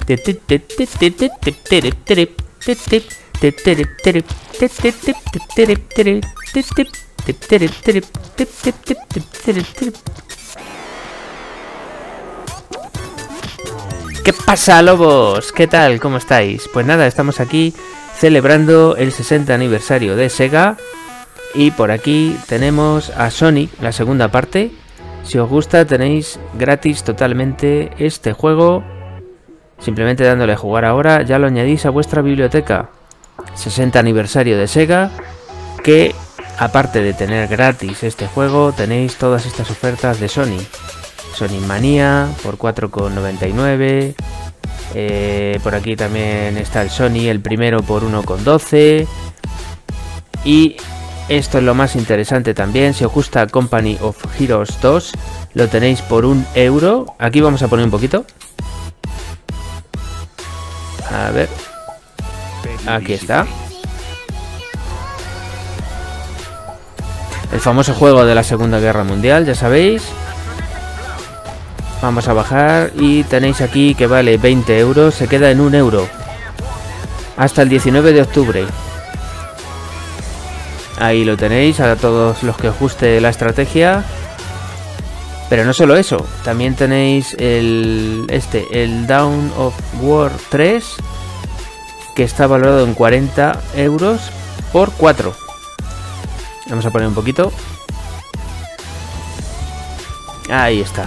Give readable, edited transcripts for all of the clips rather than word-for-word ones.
¿Qué pasa, lobos? ¿Qué tal? ¿Cómo estáis? Pues nada, estamos aquí celebrando el 60 aniversario de Sega. Y por aquí tenemos a Sonic, la segunda parte. Si os gusta, tenéis gratis totalmente este juego. Simplemente dándole a jugar ahora, ya lo añadís a vuestra biblioteca. 60 aniversario de Sega, que aparte de tener gratis este juego, tenéis todas estas ofertas de Sonic. Sonic Mania por 4,99. Por aquí también está el Sonic, el primero por 1,12. Y esto es lo más interesante también, si os gusta Company of Heroes 2, lo tenéis por €1. Aquí vamos a poner un poquito. A ver. Aquí está. El famoso juego de la Segunda Guerra Mundial, ya sabéis. Vamos a bajar y tenéis aquí que vale 20 euros, se queda en €1. Hasta el 19 de octubre. Ahí lo tenéis, a todos los que os guste la estrategia. Pero no solo eso, también tenéis el Dawn of War 3, que está valorado en 40 euros por 4. Vamos a poner un poquito. Ahí está.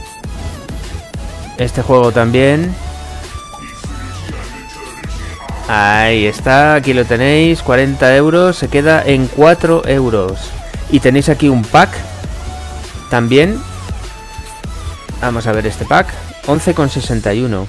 Este juego también. Ahí está, aquí lo tenéis, 40 euros, se queda en 4 euros. Y tenéis aquí un pack también. Vamos a ver este pack, 11,61.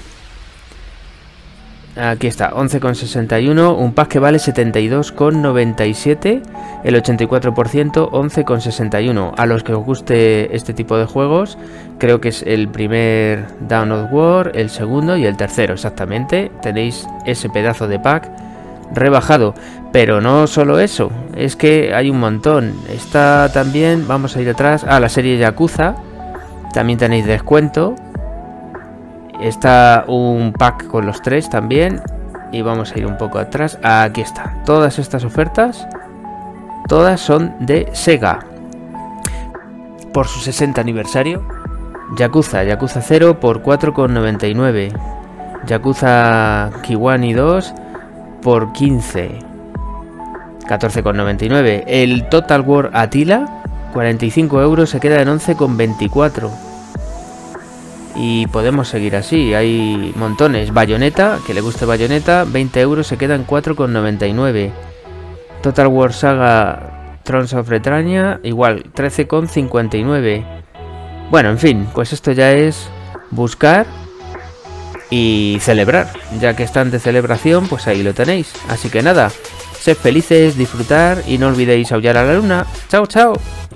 Aquí está, 11,61, un pack que vale 72,97, el 84%, 11,61. A los que os guste este tipo de juegos, creo que es el primer Dawn of War, el segundo y el tercero, exactamente. Tenéis ese pedazo de pack rebajado, pero no solo eso, es que hay un montón. Está también, vamos a ir atrás, a la serie Yakuza, también tenéis descuento. Está un pack con los 3 también. Y vamos a ir un poco atrás. Aquí está. Todas estas ofertas, todas son de Sega. Por su 60 aniversario. Yakuza 0 por 4,99. Yakuza Kiwami 2 por 15. 14,99. El Total War Attila, 45 euros, se queda en 11,24. Y podemos seguir así, hay montones. Bayonetta, que le guste Bayonetta, 20 euros, se queda en 4,99. Total War Saga Thrones of Retrania, igual, 13,59. Bueno, en fin, pues esto ya es buscar y celebrar. Ya que están de celebración, pues ahí lo tenéis. Así que nada, sed felices, disfrutar y no olvidéis aullar a la luna. ¡Chao, chao!